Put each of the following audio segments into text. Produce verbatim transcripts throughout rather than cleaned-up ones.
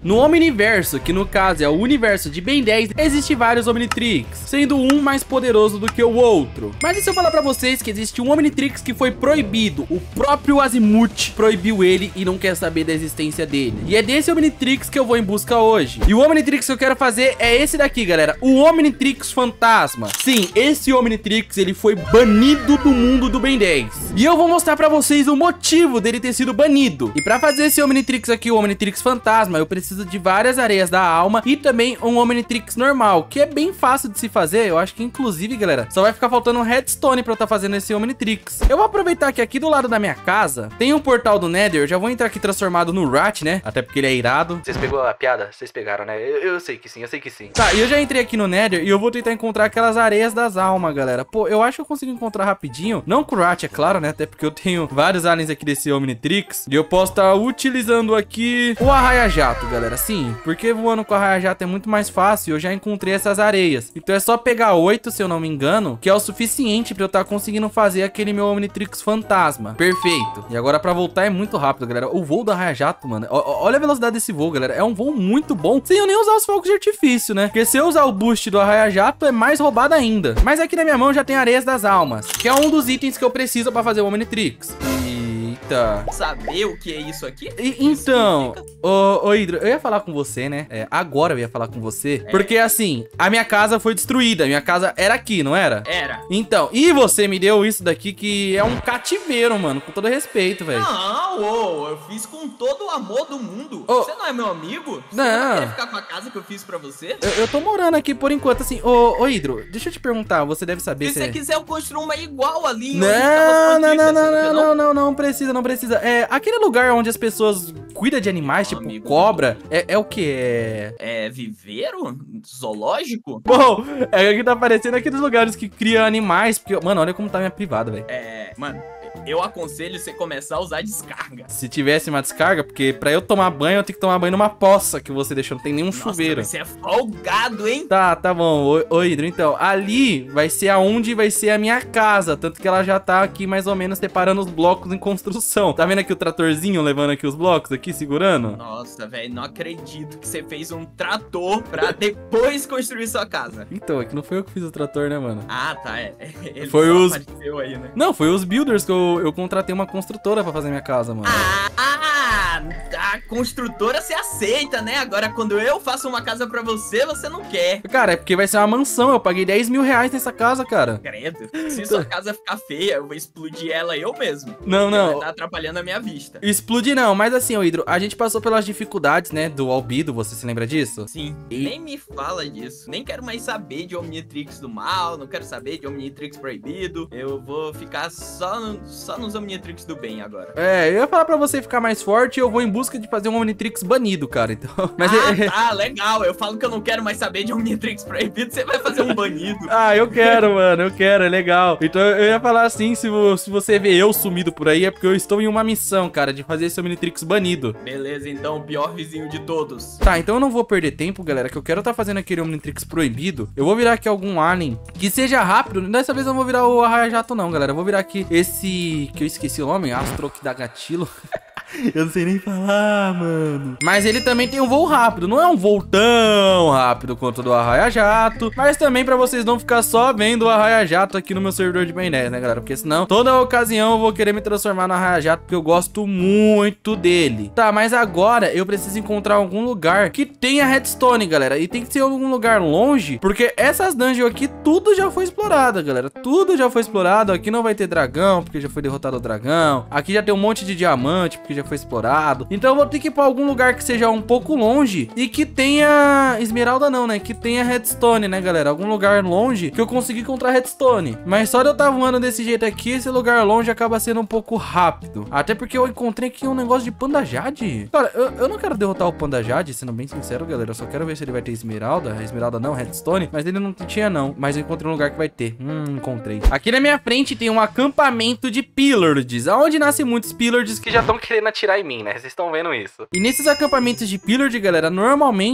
No Omniverso, que no caso é o universo de Ben dez, existe vários Omnitrix, sendo um mais poderoso do que o outro. Mas e se eu falar pra vocês que existe um Omnitrix que foi proibido? O próprio Azimuth proibiu ele e não quer saber da existência dele. E é desse Omnitrix que eu vou em busca hoje. E o Omnitrix que eu quero fazer é esse daqui, galera. O Omnitrix Fantasma. Sim, esse Omnitrix, ele foi banido do mundo do Ben dez. E eu vou mostrar pra vocês o motivo dele ter sido banido. E pra fazer esse Omnitrix aqui, o Omnitrix Fantasma, eu preciso de várias areias da alma e também um Omnitrix normal, que é bem fácil de se fazer. Eu acho que, inclusive, galera, só vai ficar faltando um redstone pra eu estar fazendo esse Omnitrix. Eu vou aproveitar que aqui do lado da minha casa tem um portal do Nether. Eu já vou entrar aqui transformado no Rat, né? Até porque ele é irado. Vocês pegou a piada? Vocês pegaram, né? Eu, eu sei que sim, eu sei que sim. Tá, e eu já entrei aqui no Nether e eu vou tentar encontrar aquelas areias das almas, galera. Pô, eu acho que eu consigo encontrar rapidinho. Não com o Rat, é claro, né? Até porque eu tenho vários aliens aqui desse Omnitrix. E eu posso estar utilizando aqui o arraia-jato, galera. Sim, porque voando com o arraia-jato é muito mais fácil. Eu já encontrei essas areias. Então é só pegar oito, se eu não me engano, que é o suficiente pra eu estar conseguindo fazer aquele meu Omnitrix Fantasma. Perfeito. E agora pra voltar é muito rápido, galera. O voo do arraia-jato, mano. O, olha a velocidade desse voo, galera. É um voo muito bom, sem eu nem usar os fogos de artifício, né? Porque se eu usar o boost do arraia-jato, é mais roubado ainda. Mas aqui na minha mão já tem areias das almas, que é um dos itens que eu preciso pra fazer o Omnitrix. Eita. Saber o que é isso aqui? E, então, ô, ô Hidro, eu ia falar com você, né? É, agora eu ia falar com você. É. Porque assim, a minha casa foi destruída. A minha casa era aqui, não era? Era. Então, e você me deu isso daqui que é um cativeiro, mano. Com todo respeito, velho. Não, ô, eu fiz com todo o amor do mundo. Ô, você não é meu amigo? Você não. não quer ficar com a casa que eu fiz pra você? Eu, eu tô morando aqui por enquanto, assim. Ô, ô Hidro, deixa eu te perguntar. Você deve saber se... Se você você quiser, eu construo uma igual ali. Não, não, não, não, não, não, não, não precisa, não precisa. É, aquele lugar onde as pessoas cuidam de animais, tipo amigo, cobra, é, é o que? É... é viveiro? Zoológico? Bom, é que tá parecendo aqueles lugares que criam animais, porque, mano, olha como tá minha privada, velho. É, mano, eu aconselho você começar a usar descarga. Se tivesse uma descarga, porque pra eu tomar banho, eu tenho que tomar banho numa poça que você deixou, não tem nenhum Nossa, chuveiro. Você é folgado, hein? Tá, tá bom. Ô, ô Hidro, então, ali vai ser aonde vai ser a minha casa, tanto que ela já tá aqui mais ou menos separando os blocos em construção. Tá vendo aqui o tratorzinho levando aqui os blocos aqui, segurando? Nossa, velho, não acredito que você fez um trator pra depois construir sua casa. Então, é que não foi eu que fiz o trator, né, mano? Ah, tá, é. Ele foi só os... apareceu aí, né? Não, foi os builders que eu, eu contratei uma construtora pra fazer minha casa, mano. Ah, a construtora você aceita, né? Agora, quando eu faço uma casa pra você, você não quer. Cara, é porque vai ser uma mansão. Eu paguei dez mil reais nessa casa, cara. Credo. Se sua casa ficar feia, eu vou explodir ela eu mesmo. Não, não. Vai tá atrapalhando a minha vista. Explodir não, mas assim, ô Hidro, a gente passou pelas dificuldades, né, do Albedo, você se lembra disso? Sim. E... nem me fala disso. Nem quero mais saber de Omnitrix do mal, não quero saber de Omnitrix proibido. Eu vou ficar só, no, só nos Omnitrix do bem agora. É, eu ia falar pra você ficar mais forte e eu vou em busca de fazer um Omnitrix banido, cara, então... Mas ah, é... tá, legal. Eu falo que eu não quero mais saber de Omnitrix proibido, você vai fazer um banido. Ah, eu quero, mano, eu quero, é legal. Então eu ia falar assim, se, se você vê eu sumido por aí, é porque eu estou em uma missão, cara, de fazer esse Omnitrix banido. Beleza, então, o pior vizinho de todos. Tá, então eu não vou perder tempo, galera, que eu quero tá fazendo aquele Omnitrix proibido. Eu vou virar aqui algum alien que seja rápido. Dessa vez eu não vou virar o arraia-jato não, galera. Eu vou virar aqui esse... que eu esqueci o nome, Astroquidagatilo. Eu não sei nem falar, mano. Mas ele também tem um voo rápido. Não é um voo tão rápido quanto o do arraia-jato, mas também pra vocês não ficar só vendo o arraia-jato aqui no meu servidor de Ben dez, né, galera? Porque senão, toda ocasião eu vou querer me transformar no arraia-jato, porque eu gosto muito dele. Tá, mas agora eu preciso encontrar algum lugar que tenha redstone, galera. E tem que ser algum lugar longe, porque essas dungeons aqui, tudo já foi explorado, galera. Tudo já foi explorado. Aqui não vai ter dragão, porque já foi derrotado o dragão. Aqui já tem um monte de diamante, porque já foi explorado. Então eu vou ter que ir pra algum lugar que seja um pouco longe e que tenha esmeralda não, né? Que tenha redstone, né, galera? Algum lugar longe que eu consiga encontrar redstone. Mas só de eu estar voando desse jeito aqui, esse lugar longe acaba sendo um pouco rápido. Até porque eu encontrei aqui um negócio de Panda Jade. Cara, eu, eu não quero derrotar o Panda Jade, sendo bem sincero, galera. Eu só quero ver se ele vai ter esmeralda. Esmeralda não, redstone. Mas ele não tinha não. Mas eu encontrei um lugar que vai ter. Hum, encontrei. Aqui na minha frente tem um acampamento de Pillards, aonde nascem muitos Pillards que já estão querendo atirar em mim, né? Vocês estão vendo isso. E nesses acampamentos de Pillard, galera, normalmente eu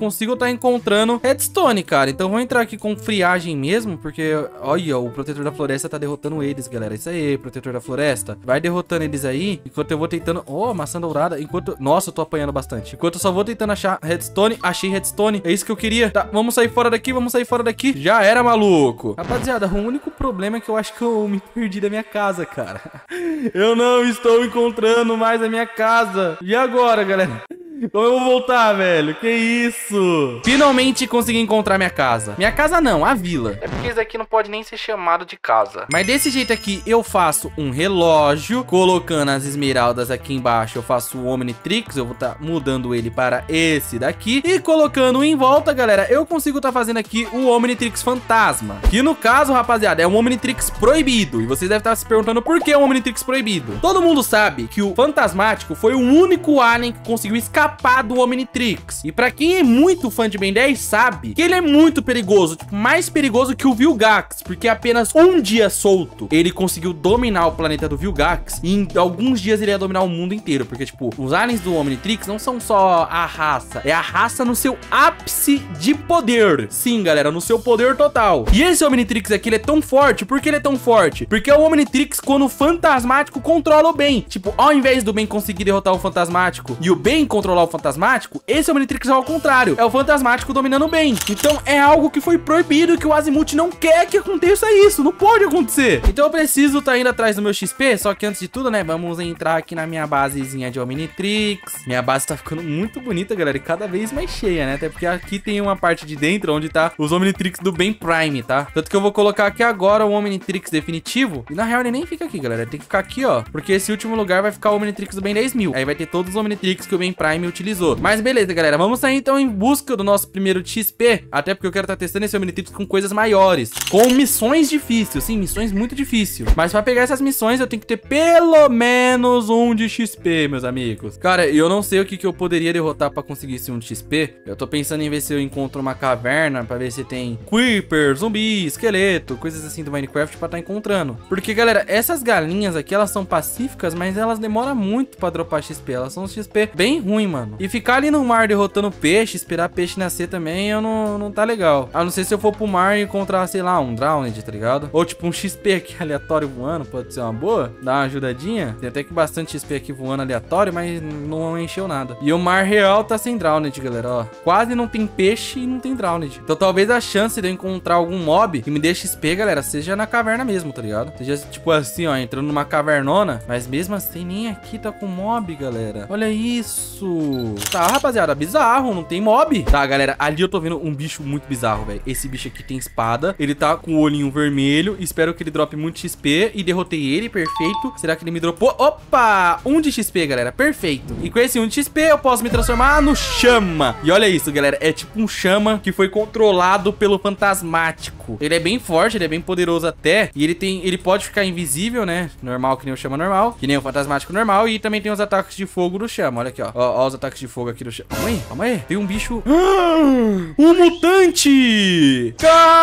consigo estar encontrando redstone, cara. Então vou entrar aqui com friagem mesmo, porque, olha, o protetor da floresta tá derrotando eles, galera. Isso aí, protetor da floresta. Vai derrotando eles aí, enquanto eu vou tentando... Oh, maçã dourada. Enquanto... Nossa, eu tô apanhando bastante. Enquanto eu só vou tentando achar redstone. Achei redstone. É isso que eu queria. Tá, vamos sair fora daqui, vamos sair fora daqui. Já era, maluco. Rapaziada, o único problema é que eu acho que eu me perdi da minha casa, cara. Eu não estou encontrando mais a minha casa. E agora, galera? Como eu vou voltar, velho? Que isso? Finalmente consegui encontrar minha casa. Minha casa não, a vila. É porque isso aqui não pode nem ser chamado de casa. Mas desse jeito aqui, eu faço um relógio, colocando as esmeraldas aqui embaixo. Eu faço o Omnitrix, eu vou estar tá mudando ele para esse daqui. E colocando em volta, galera, eu consigo estar tá fazendo aqui o Omnitrix Fantasma. Que no caso, rapaziada, é um Omnitrix proibido. E vocês devem estar se perguntando por que é um Omnitrix proibido. Todo mundo sabe que o Fantasmático foi o único alien que conseguiu escapar do Omnitrix. E pra quem é muito fã de Ben dez sabe que ele é muito perigoso, tipo, mais perigoso que o Vilgax, porque apenas um dia solto ele conseguiu dominar o planeta do Vilgax e em alguns dias ele ia dominar o mundo inteiro, porque tipo, os aliens do Omnitrix não são só a raça, é a raça no seu ápice de poder. Sim, galera, no seu poder total. E esse Omnitrix aqui, ele é tão forte. Por que ele é tão forte? Porque é o Omnitrix quando o Fantasmático controla o Ben. Tipo, ao invés do Ben conseguir derrotar o Fantasmático e o Ben controlar o Fantasmático, esse Omnitrix é ao contrário, é o Fantasmático dominando bem. Então é algo que foi proibido, que o Azimuth não quer que aconteça isso, não pode acontecer. Então eu preciso estar tá indo atrás do meu X P, só que antes de tudo, né, vamos entrar aqui na minha basezinha de Omnitrix. Minha base tá ficando muito bonita, galera, e cada vez mais cheia, né, até porque aqui tem uma parte de dentro onde tá os Omnitrix do Ben Prime, tá? Tanto que eu vou colocar aqui agora o Omnitrix definitivo, e na real ele nem fica aqui, galera, ele tem que ficar aqui, ó, porque esse último lugar vai ficar o Omnitrix do Ben dez mil, aí vai ter todos os Omnitrix que o Ben Prime utilizou. Mas beleza, galera, vamos sair então em busca do nosso primeiro X P, até porque eu quero estar tá testando esse Omnitrix com coisas maiores, com missões difíceis, sim, missões muito difíceis. Mas pra pegar essas missões eu tenho que ter pelo menos um de X P, meus amigos. Cara, eu não sei o que, que eu poderia derrotar pra conseguir esse um de X P. Eu tô pensando em ver se eu encontro uma caverna pra ver se tem Creeper, zumbi, esqueleto, coisas assim do Minecraft pra tá encontrando. Porque, galera, essas galinhas aqui, elas são pacíficas, mas elas demoram muito pra dropar X P. Elas são um X P bem ruim, mano. E ficar ali no mar derrotando peixe, esperar peixe nascer também, eu não, não tá legal. A não ser se eu for pro mar e encontrar, sei lá, um Drowned, tá ligado? Ou tipo um X P aqui aleatório voando, pode ser uma boa. Dá uma ajudadinha. Tem até que bastante X P aqui voando aleatório, mas não encheu nada. E o mar real tá sem Drowned, galera, ó. Quase não tem peixe e não tem Drowned. Então talvez a chance de eu encontrar algum mob que me dê X P, galera, seja na caverna mesmo, tá ligado? Seja tipo assim, ó, entrando numa cavernona. Mas mesmo assim, nem aqui tá com mob, galera. Olha isso. Tá, rapaziada, bizarro, não tem mob. Tá, galera, ali eu tô vendo um bicho muito bizarro, velho. Esse bicho aqui tem espada, ele tá com o olhinho vermelho. Espero que ele drope muito X P. E derrotei ele, perfeito. Será que ele me dropou? Opa, um de X P, galera, perfeito. E com esse um de X P eu posso me transformar no chama. E olha isso, galera, é tipo um chama que foi controlado pelo Fantasmático. Ele é bem forte, ele é bem poderoso até. E ele tem, ele pode ficar invisível, né, normal, que nem o chama normal, que nem o Fantasmático normal. E também tem os ataques de fogo do chama, olha aqui, ó. Ó, ó os ataques de fogo aqui do chama. Calma aí, calma aí. Tem um bicho... Ah, um mutante!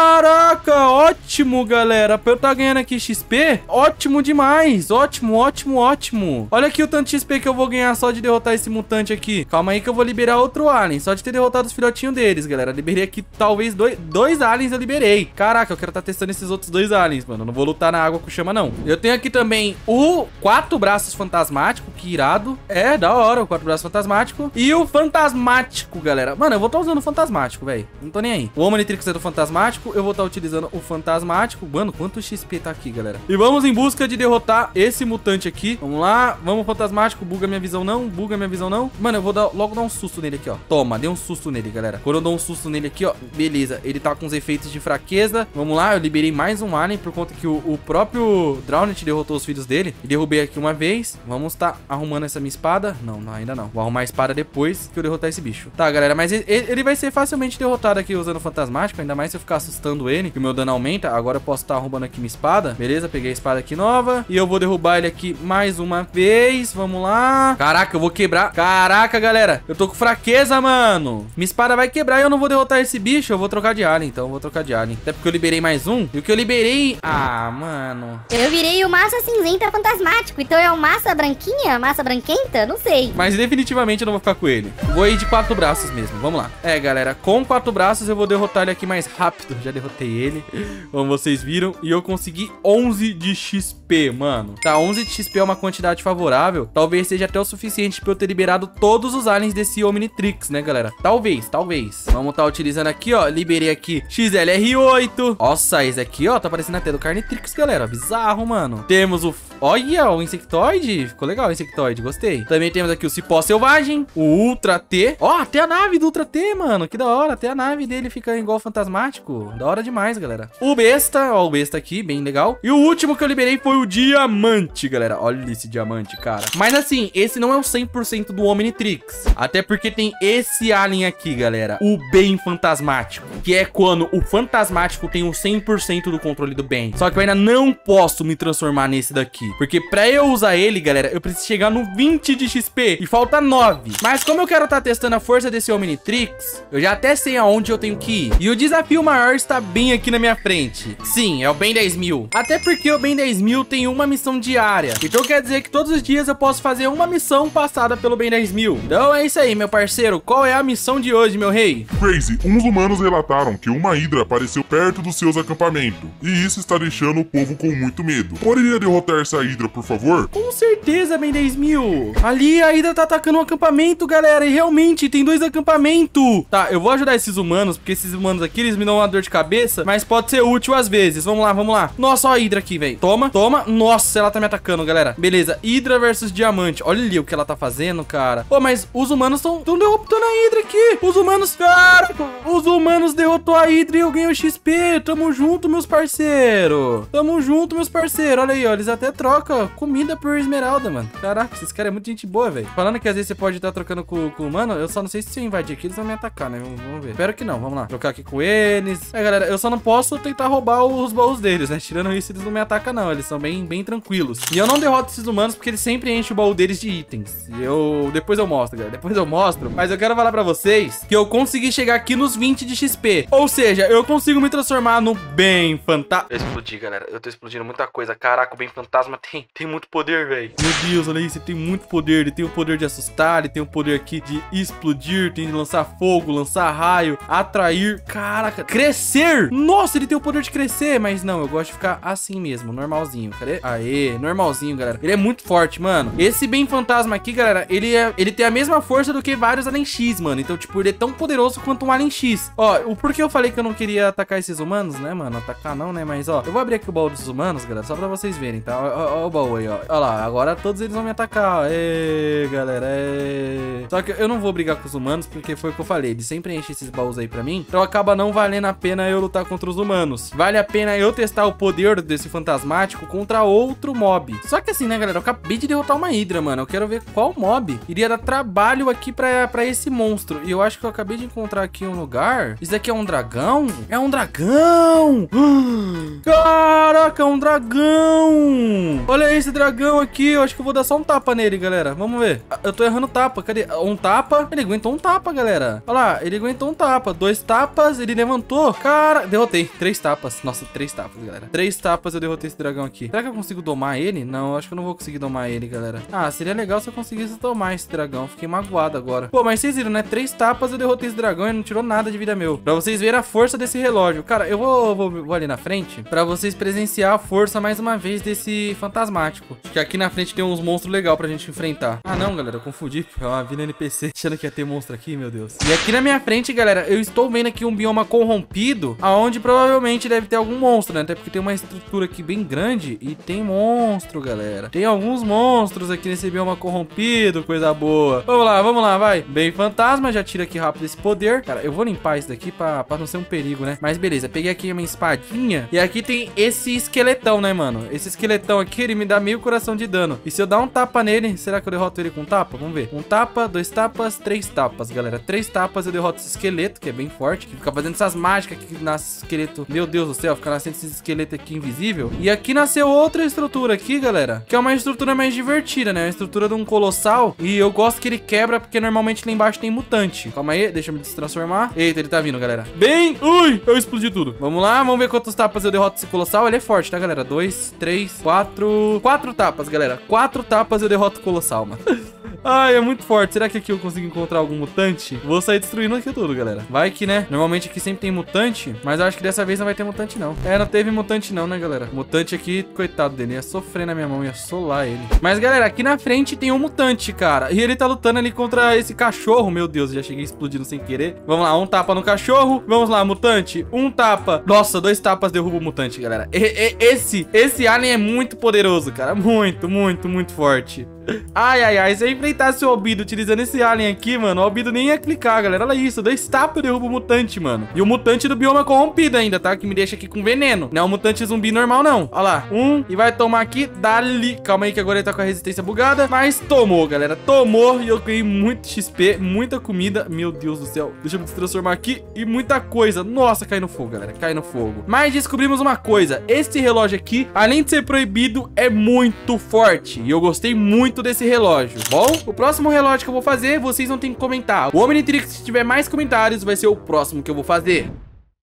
Caraca, ótimo, galera. Pra eu estar ganhando aqui X P, ótimo demais. Ótimo, ótimo, ótimo. Olha aqui o tanto de X P que eu vou ganhar só de derrotar esse mutante aqui. Calma aí que eu vou liberar outro alien. Só de ter derrotado os filhotinhos deles, galera. Liberei aqui talvez dois, dois aliens eu liberei. Caraca, eu quero estar testando esses outros dois aliens, mano. Eu não vou lutar na água com chama, não. Eu tenho aqui também o quatro braços fantasmático, que irado. É, da hora, o quatro braços fantasmático. E o fantasmático, galera. Mano, eu vou estar usando o fantasmático, velho. Não tô nem aí. O Omnitrix é do fantasmático. Eu vou estar utilizando o fantasmático. Mano, quanto X P tá aqui, galera. E vamos em busca de derrotar esse mutante aqui. Vamos lá. Vamos, fantasmático. Buga minha visão, não. Buga minha visão, não. Mano, eu vou dar, logo dar um susto nele aqui, ó. Toma, dei um susto nele, galera. Quando eu dou um susto nele aqui, ó. Beleza. Ele tá com os efeitos de fraqueza. Vamos lá. Eu liberei mais um alien por conta que o, o próprio Drowned derrotou os filhos dele. E derrubei aqui uma vez. Vamos estar arrumando essa minha espada. Não, não, ainda não. Vou arrumar a espada depois que eu derrotar esse bicho. Tá, galera. Mas ele, ele vai ser facilmente derrotado aqui usando o fantasmático. Ainda mais se eu ficar assustando ele, que o meu dano aumenta. Agora eu posso estar arrumando aqui minha espada. Beleza, peguei a espada aqui nova. E eu vou derrubar ele aqui mais uma vez. Vamos lá. Caraca, eu vou quebrar. Caraca, galera. Eu tô com fraqueza, mano. Minha espada vai quebrar e eu não vou derrotar esse bicho. Eu vou trocar de alien, então. Eu vou trocar de alien. Até porque eu liberei mais um. E o que eu liberei... Ah, mano. Eu virei o massa cinzenta fantasmático. Então é o massa branquinha? Massa branquenta? Não sei. Mas definitivamente Infelizmente eu não vou ficar com ele. Vou ir de quatro braços mesmo, vamos lá. É, galera, com quatro braços eu vou derrotar ele aqui mais rápido. Já derrotei ele, como vocês viram. E eu consegui onze de X P, mano. Tá, onze de X P é uma quantidade favorável. Talvez seja até o suficiente pra eu ter liberado todos os aliens desse Omnitrix, né, galera? Talvez, talvez. Vamos tá utilizando aqui, ó. Liberei aqui X L R oito. Nossa, esse aqui, ó, tá parecendo até do Carnitrix, galera. Bizarro, mano. Temos o... Olha, o Insectoide. Ficou legal o Insectoide, gostei. Também temos aqui o Cipó Selvagem, o Ultra T. Ó, até a nave do Ultra T, mano. Que da hora. Até a nave dele fica igual fantasmático. Da hora demais, galera. O Besta, ó, o Besta aqui, bem legal. E o último que eu liberei foi o Diamante, galera. Olha esse Diamante, cara. Mas assim, esse não é o cem por cento do Omnitrix. Até porque tem esse alien aqui, galera. O Bem Fantasmático. Que é quando o Fantasmático tem o cem por cento do controle do bem. Só que eu ainda não posso me transformar nesse daqui. Porque pra eu usar ele, galera, eu preciso chegar no vinte de X P. E falta nove. Mas como eu quero estar tá testando a força desse Omnitrix, eu já até sei aonde eu tenho que ir. E o desafio maior está bem aqui na minha frente. Sim, é o Ben dez mil. Até porque o Ben dez mil tem uma missão diária. Então quer dizer que todos os dias eu posso fazer uma missão passada pelo Ben dez mil. Então é isso aí, meu parceiro. Qual é a missão de hoje, meu rei? Crazy, uns humanos relataram que uma hidra apareceu perto dos seus acampamentos. E isso está deixando o povo com muito medo. Poderia derrotar essa hidra, por favor? Com certeza, Ben dez mil. Ali a hidra tá atacando um acampamento, galera. E realmente tem dois acampamentos. Tá, eu vou ajudar esses humanos, porque esses humanos aqui, eles me dão uma dor de cabeça, mas pode ser útil às vezes. Vamos lá, vamos lá. Nossa, ó a hidra aqui, velho. Toma, toma. Nossa, ela tá me atacando, galera. Beleza, hidra versus diamante. Olha ali o que ela tá fazendo, cara. Pô, mas os humanos estão derrotando a hidra aqui. Os humanos, cara, os humanos derrotou a hidra e eu ganhei o X P. Tamo junto, meus parceiros. Tamo junto, meus parceiros. Olha aí, ó. Eles até trocam comida por esmeralda, mano. Caraca, esses caras é muito gente boa, velho. Falando que às vezes você pode estar trocando com o humano, eu só não sei se eu invadir aqui, eles vão me atacar, né? Vamos, vamos ver. Espero que não. Vamos lá. Trocar aqui com eles. É, galera, eu só não posso tentar roubar os baús deles, né? Tirando isso, eles não me atacam, não. Eles são bem, bem tranquilos. E eu não derroto esses humanos porque eles sempre enchem o baú deles de itens. E eu... Depois eu mostro, galera. Depois eu mostro. Mas eu quero falar pra vocês que eu consegui chegar aqui nos vinte de X P. Ou seja, eu consigo me transformar no Bem Fantasma. Eu explodi, galera. Eu tô explodindo muita coisa. Caraca, o Bem Fantasma tem, tem muito poder, velho. Meu Deus, olha isso. Ele tem muito poder. Ele tem o poder de assustar. Ele tem o poder aqui de explodir. Tem de lançar fogo, lançar raio, atrair. Caraca, crescer. Nossa, ele tem o poder de crescer. Mas não, eu gosto de ficar assim mesmo, normalzinho. Cadê? Aê, normalzinho, galera. Ele é muito forte, mano. Esse Bem Fantasma aqui, galera, ele, é, ele tem a mesma força do que vários Alien X, mano. Então, tipo, ele é tão poderoso quanto um Alien X. Ó, o porquê eu falei que eu não queria atacar esses humanos, né, mano? Atacar não, né? Mas, ó, eu vou abrir aqui o baú dos humanos, galera, só pra vocês verem, tá? Ó, ó, ó o baú aí, ó. Ó lá, agora todos eles vão me atacar, ó. Ê, galera, ê. Só que eu não vou brigar com os humanos, porque foi o que eu falei. Eles sempre enchem esses baús aí pra mim. Então acaba não valendo a pena eu lutar contra os humanos. Vale a pena eu testar o poder desse fantasmático contra outro mob. Só que assim, né, galera? Eu acabei de derrotar uma hidra, mano. Eu quero ver qual mob iria dar trabalho aqui pra, pra esse monstro. E eu acho que eu acabei de encontrar aqui um lugar. Isso daqui é um dragão? É um dragão! Caraca, é um dragão! Olha esse dragão aqui. Eu acho que eu vou dar só um tapa nele, galera. Vamos ver. Eu tô errando tapa. Cadê? Um tapa. Ele aguentou um tapa, galera. Olha lá. Ele aguentou um tapa. Dois tapas. Ele levantou. Cara, derrotei. Três tapas. Nossa, três tapas, galera. Três tapas eu derrotei esse dragão aqui. Será que eu consigo domar ele? Não, eu acho que eu não vou conseguir domar ele, galera. Ah, seria legal se eu conseguisse domar esse dragão. Fiquei magoado agora. Pô, mas vocês viram, né? Três tapas eu derrotei esse dragão e não tirou nada de vida meu. Pra vocês verem a força desse relógio. Cara, eu vou, vou, vou ali na frente pra vocês presenciar a força mais uma vez desse fantasmático. Acho que aqui na frente tem uns monstros legais pra gente enfrentar. Ah, não, galera. Eu confundi. É uma vila N P C. Achando que ia ter monstro aqui, meu Deus. E aqui na minha frente, galera, eu estou vendo aqui um bioma corrompido, aonde provavelmente deve ter algum monstro, né? Até porque tem uma estrutura aqui bem grande e tem monstro, galera. Tem alguns monstros aqui nesse bioma corrompido, coisa boa. Vamos lá, vamos lá, vai. Bem fantasma, já tira aqui rápido esse poder. Cara, eu vou limpar isso daqui pra, pra não ser um perigo, né? Mas beleza, peguei aqui uma espadinha e aqui tem esse esqueletão, né, mano? Esse esqueletão aqui, ele me dá meio coração de dano. E se eu dar um tapa nele, será que eu derroto ele com um tapa? Vamos ver. Um tapa, dois tapas, três tapas, galera. Três tapas eu derroto esse esqueleto, que é bem forte, que fica fazendo essas mágicas aqui que nasce esqueleto. Meu Deus do céu, fica nascendo esse esqueleto aqui invisível. E aqui nasceu outra estrutura aqui, galera, que é uma estrutura mais divertida, né? A estrutura de um colossal. E eu gosto que ele quebra, porque normalmente lá embaixo tem mutante. Calma aí, deixa eu me destransformar. Eita, ele tá vindo, galera. Bem... Ui, eu explodi tudo. Vamos lá, vamos ver quantos tapas eu derroto esse colossal. Ele é forte, tá, galera? Dois, três, quatro... Quatro tapas, galera. Quatro tapas eu derroto o colossal, mano. Ai, é muito forte. Será que aqui eu consigo encontrar algum mutante? Vou sair destruindo aqui tudo, galera. Vai que, né? Normalmente aqui sempre tem mutante, mas eu acho que dessa vez não vai ter mutante, não. É, não teve mutante não, né, galera? Mutante aqui, coitado dele, ia sofrer na minha mão, ia solar ele. Mas, galera, aqui na frente tem um mutante, cara. E ele tá lutando ali contra esse cachorro. Meu Deus, já cheguei explodindo sem querer. Vamos lá, um tapa no cachorro. Vamos lá, mutante. Um tapa. Nossa, dois tapas derruba o mutante, galera. E, e, esse, esse alien é muito poderoso, cara. Muito, muito, muito forte. Ai, ai, ai, se eu enfrentasse o Albedo utilizando esse alien aqui, mano, o Albedo nem ia clicar, galera. Olha isso, dois tapas eu derrubo o mutante, mano. E o mutante do bioma corrompido ainda, tá? Que me deixa aqui com veneno. Não é um mutante zumbi normal, não. Olha lá, um, e vai tomar aqui, dali. Calma aí que agora ele tá com a resistência bugada. Mas tomou, galera, tomou. E eu ganhei muito X P, muita comida. Meu Deus do céu, deixa eu me transformar aqui. E muita coisa, nossa, cai no fogo, galera, cai no fogo. Mas descobrimos uma coisa, esse relógio aqui, além de ser proibido, é muito forte. E eu gostei muito desse relógio. Bom, o próximo relógio que eu vou fazer, vocês não tem que comentar. O Omnitrix, se tiver mais comentários, vai ser o próximo que eu vou fazer.